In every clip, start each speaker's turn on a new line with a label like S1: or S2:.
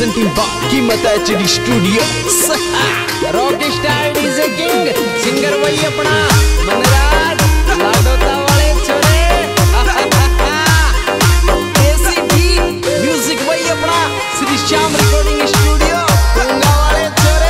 S1: presenting by Keemat HD Studio
S2: rock star DJ king singer वही अपना मनराज लाडोता वाले छोरे एसीपी म्यूजिक वही अपना श्री श्याम रिकॉर्डिंग स्टूडियो गंगा वाले छोरे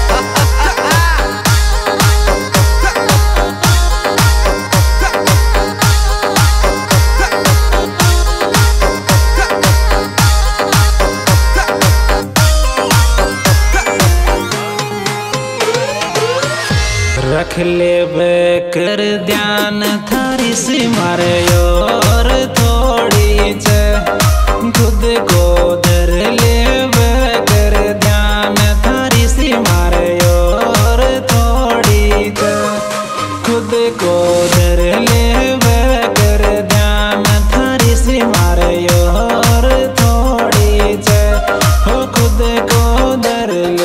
S3: रख ले कर ध्यान थारी सी मारे और थोड़ी चे खुद को धर ले कर ध्यान थारी सी मारे और थोड़ी चे खुद को धर ले कर ध्यान थारी सी मारे और थोड़ी चे हो खुद को धर ले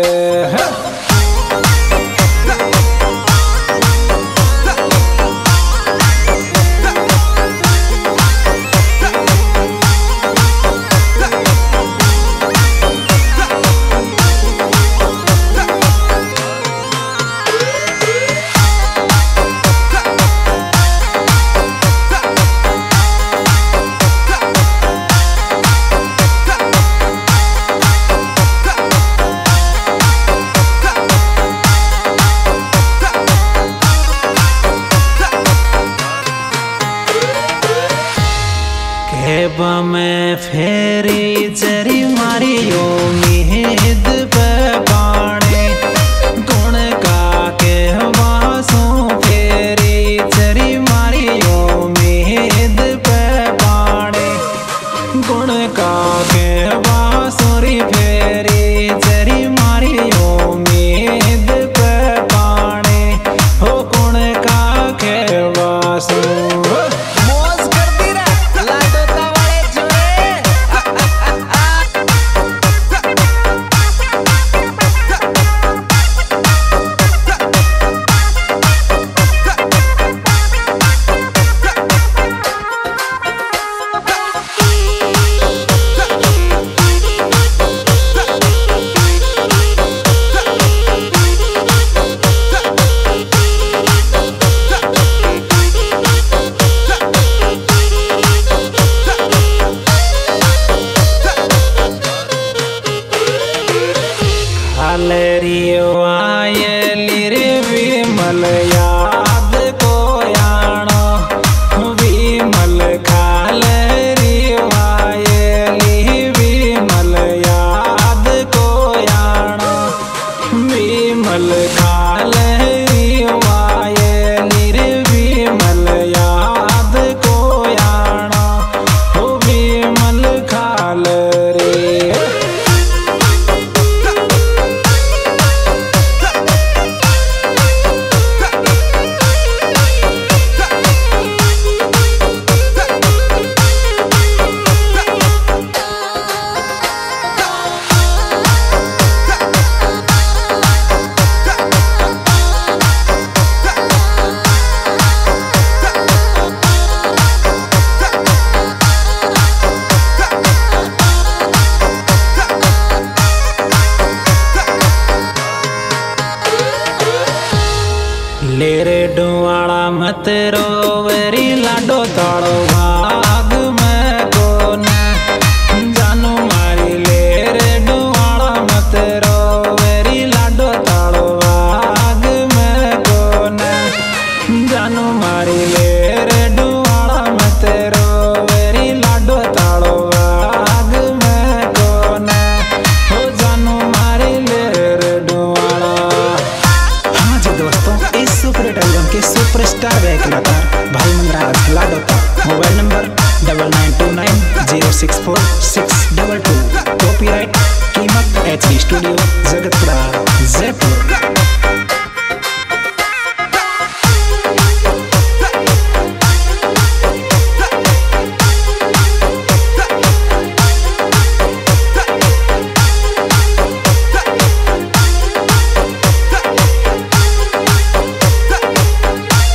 S3: में फेरी चरी मारी उम्मीद पे पाने गुण का के वासों फेरी चरी मारी उम्मीद पे पाने गुण का के वासुरी फेरी चरी मारी उम्मीद पे पाने हो गुण का के वासों विमल याद को यानो विमल खालरी वायली विमल याद को यानो विमल खालरी वायली विमल याद को यानो विमल खालरी लेरे डुआड़ा मत रोवरी लाडो ताड़ो भाग में कोन जानू मारी लेरे डुआड़ा मत रोवरी लाडो ताड़ो भाग में कोन जानू मारी लेरे डुआड़ा मत रोवरी लाडो ताड़ो भाग में कोन हो जानू मारी लेरे डुआड़ा। हाँ जी दोस्तों, इस सुपर एल्बम के सुपरस्टार व कलाकार भाई Manraj Ladota. Mobile number 9929064622। Copyright Keemat HD studio Jagatpura Jaipur.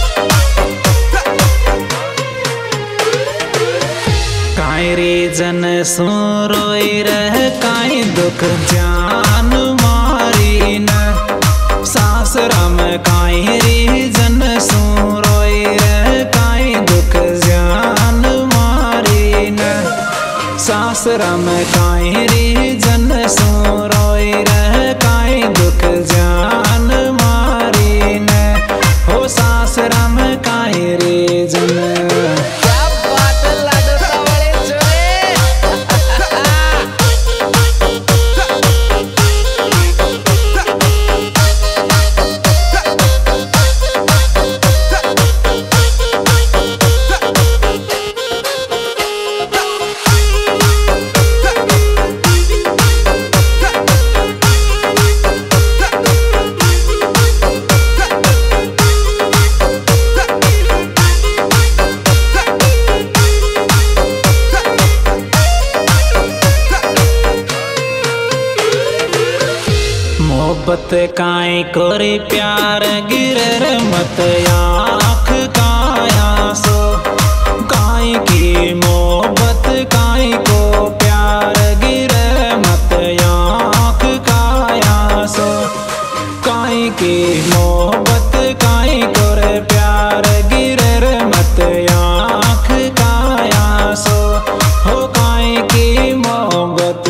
S3: जन सू रोई रह काई दुख जान मारी न सासरा में काई रीजन सू रोई रह काई दुख जान मारी न सासरा में काई रीजन सू रोई रह काई दुख जान मारी न हो सासरा में काई रीजन। मोहब्बत काई कोरी प्यार गिरर मत आँख काया सो काई की मोहब्बत काई को प्यार गिरर मत आँख काया सो काई की मोहब्बत काई कोरे प्यार गिरर मत आँख काया सो हो काई की मोहब्बत।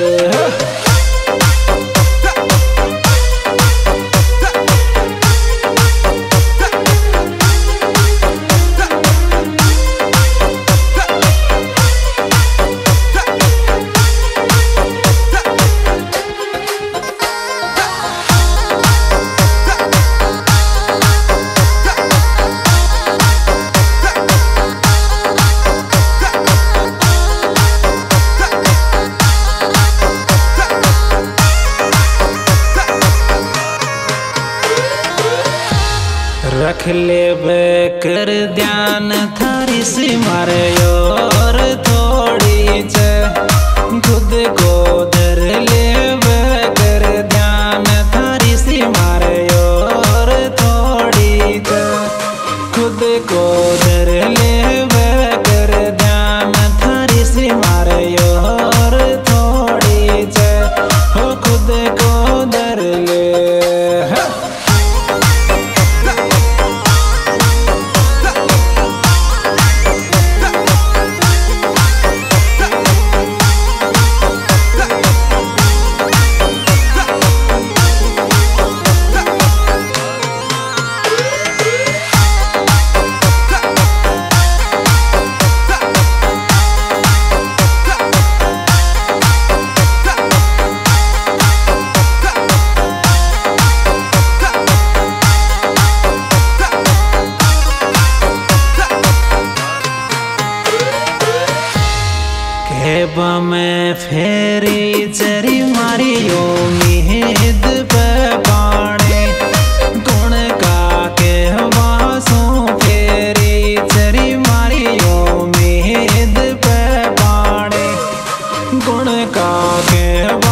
S3: रख ले कर ध्यान थारी सी मारे और थोड़ी च खुद को धर ले कर ध्यान थारी सी मारे और थोड़ी च खुद को धर ले कर ध्यान थारी सी मारे और थोड़ी च हो खुद को धर ले। खेबा में फेरी चरी मारियो उम्मीद पे पाने गुण का कहवा सो फेरी चरी मारियो उम्मीद पे पाने गुण का कहवा